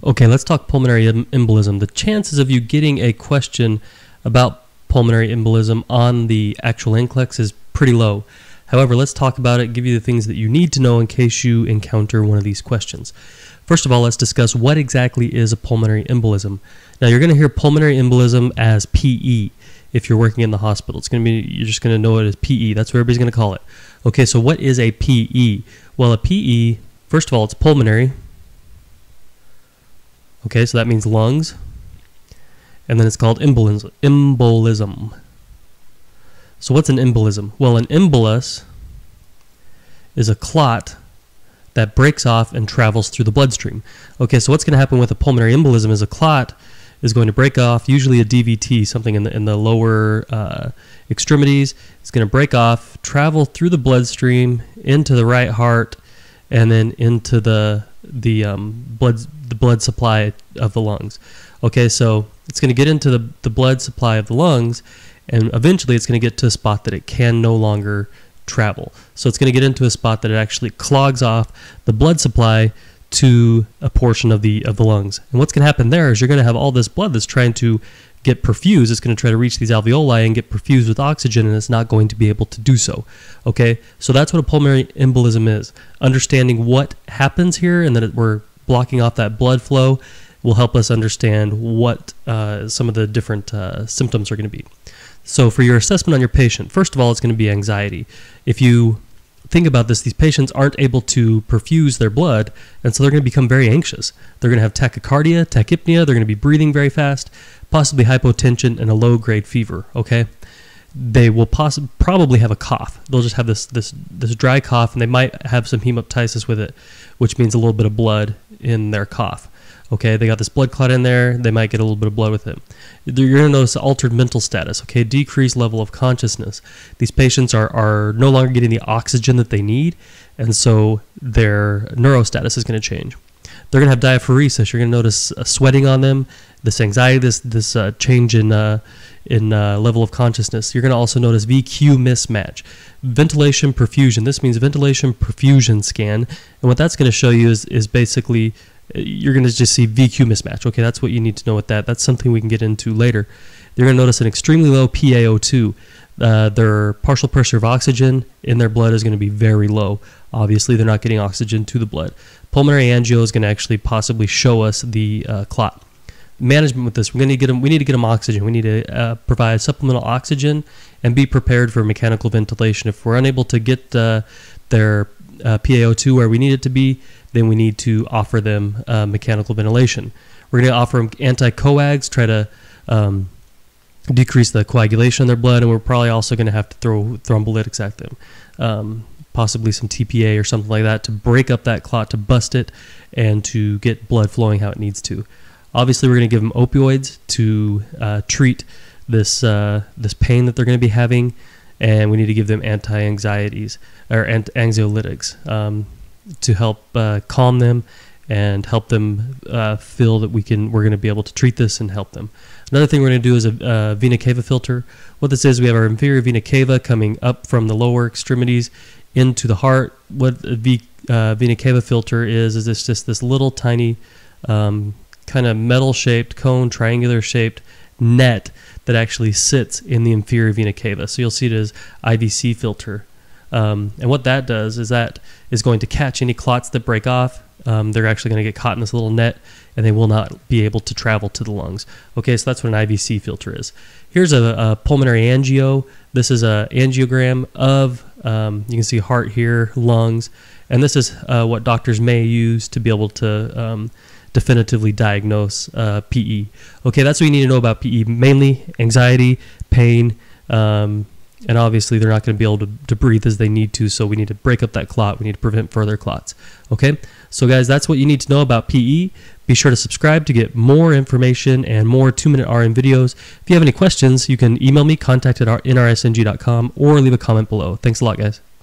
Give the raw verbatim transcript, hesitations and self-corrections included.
Okay, let's talk pulmonary em embolism. The chances of you getting a question about pulmonary embolism on the actual N C L E X is pretty low. However, let's talk about it, give you the things that you need to know in case you encounter one of these questions. First of all, let's discuss what exactly is a pulmonary embolism. Now, you're going to hear pulmonary embolism as P E if you're working in the hospital. It's going to be, you're just going to know it as P E. That's what everybody's going to call it. Okay, so what is a P E? Well, a P E, first of all, it's pulmonary. Okay, so that means lungs. And then it's called embolism. embolism. So what's an embolism? Well, an embolus is a clot that breaks off and travels through the bloodstream. Okay, so what's going to happen with a pulmonary embolism is a clot is going to break off, usually a D V T, something in the, in the lower uh, extremities. It's going to break off, travel through the bloodstream into the right heart, and then into the the um, blood the blood supply of the lungs. Okay, so it's going to get into the, the blood supply of the lungs, and eventually it's going to get to a spot that it can no longer travel. So it's going to get into a spot that it actually clogs off the blood supply to a portion of the of the lungs. And what's going to happen there is you're going to have all this blood that's trying to get perfused. It's going to try to reach these alveoli and get perfused with oxygen, and it's not going to be able to do so. Okay, so that's what a pulmonary embolism is. Understanding what happens here and that it, we're blocking off that blood flow will help us understand what uh, some of the different uh, symptoms are going to be. So for your assessment on your patient, first of all, it's going to be anxiety. If you think about this, these patients aren't able to perfuse their blood, and so they're going to become very anxious. They're going to have tachycardia, tachypnea, they're going to be breathing very fast, possibly hypotension, and a low-grade fever, okay? They will possibly probably have a cough. They'll just have this, this, this dry cough, and they might have some hemoptysis with it, which means a little bit of blood in their cough. Okay, they got this blood clot in there, they might get a little bit of blood with it. You're going to notice altered mental status, okay, decreased level of consciousness. These patients are, are no longer getting the oxygen that they need, and so their neurostatus is going to change. They're going to have diaphoresis. You're going to notice uh, sweating on them, this anxiety, this, this uh, change in, uh, in uh, level of consciousness. You're going to also notice V Q mismatch. Ventilation perfusion. This means ventilation perfusion scan, and what that's going to show you is, is basically you're going to just see V Q mismatch. Okay, that's what you need to know with that. That's something we can get into later. You're going to notice an extremely low P A O two. Uh, their partial pressure of oxygen in their blood is going to be very low. Obviously, they're not getting oxygen to the blood. Pulmonary angio is going to actually possibly show us the uh, clot. Management with this, we're going to get them, we need to get them oxygen. We need to uh, provide supplemental oxygen and be prepared for mechanical ventilation. If we're unable to get uh, their uh, P A O two where we need it to be, then we need to offer them uh, mechanical ventilation. We're going to offer them anti-coags, try to um, decrease the coagulation in their blood, and we're probably also going to have to throw thrombolytics at them, um, possibly some T P A or something like that to break up that clot, to bust it, and to get blood flowing how it needs to. Obviously, we're going to give them opioids to uh, treat this, uh, this pain that they're going to be having, and we need to give them anti-anxieties or anxiolytics. Um, to help uh, calm them and help them uh, feel that we can, we're going to be able to treat this and help them. Another thing we're going to do is a uh, Vena Cava filter. What this is, we have our inferior vena cava coming up from the lower extremities into the heart. What a v, uh, Vena Cava filter is, is this just this little tiny um, kind of metal-shaped, cone, triangular-shaped net that actually sits in the inferior vena cava. So you'll see it as I V C filter. Um, and what that does is that is going to catch any clots that break off. Um, they're actually going to get caught in this little net, and they will not be able to travel to the lungs. Okay, so that's what an I V C filter is. Here's a, a pulmonary angio. This is an angiogram of, um, you can see heart here, lungs, and this is uh, what doctors may use to be able to um, definitively diagnose uh, P E. Okay, that's what you need to know about P E, mainly anxiety, pain, um, and obviously they're not going to be able to, to breathe as they need to, so we need to break up that clot. We need to prevent further clots. Okay, so guys, that's what you need to know about P E. Be sure to subscribe to get more information and more two-minute R N videos. If you have any questions, you can email me, contact at N R S N G dot com, or leave a comment below. Thanks a lot, guys.